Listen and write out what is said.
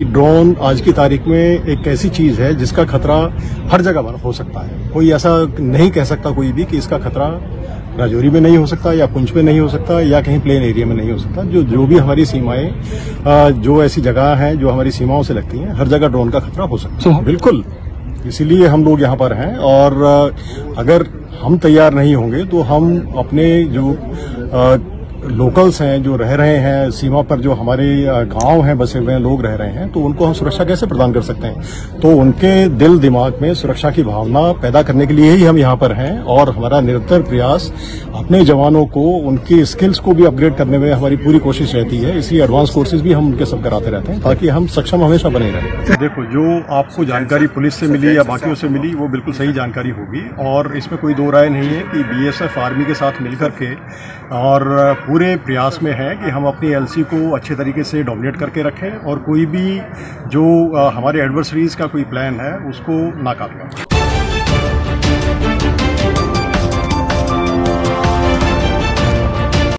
Drone आज की तारीख में एक ऐसी चीज है जिसका खतरा हर जगह हो सकता है। कोई ऐसा नहीं कह सकता कोई भी कि इसका खतरा राजौरी में नहीं हो सकता या पुंछ में नहीं हो सकता या कहीं प्लेन एरिया में नहीं हो सकता। जो भी हमारी सीमाएं, जो ऐसी जगह हैं जो हमारी सीमाओं से लगती हैं, हर जगह ड्रोन का खतरा हो सकता है। बिल्कुल, इसीलिए हम लोग यहाँ पर हैं। और अगर हम तैयार नहीं होंगे तो हम अपने जो लोकल्स हैं, जो रह रहे हैं सीमा पर, जो हमारे गांव हैं, बसे हुए लोग रह रहे हैं, तो उनको हम सुरक्षा कैसे प्रदान कर सकते हैं। तो उनके दिल दिमाग में सुरक्षा की भावना पैदा करने के लिए ही हम यहाँ पर हैं। और हमारा निरंतर प्रयास अपने जवानों को, उनकी स्किल्स को भी अपग्रेड करने में हमारी पूरी कोशिश रहती है। इसलिए एडवांस कोर्सेज भी हम उनके सब कराते रहते हैं ताकि हम सक्षम हमेशा बने रहें। देखो, जो आपको जानकारी पुलिस से मिली या बाकियों से मिली वो बिल्कुल सही जानकारी होगी और इसमें कोई दो राय नहीं है कि बीएसएफ आर्मी के साथ मिलकर के और पूरे प्रयास में है कि हम अपनी एलसी को अच्छे तरीके से डोमिनेट करके रखें और कोई भी जो हमारे एडवर्सरीज का कोई प्लान है उसको नाकाम करें।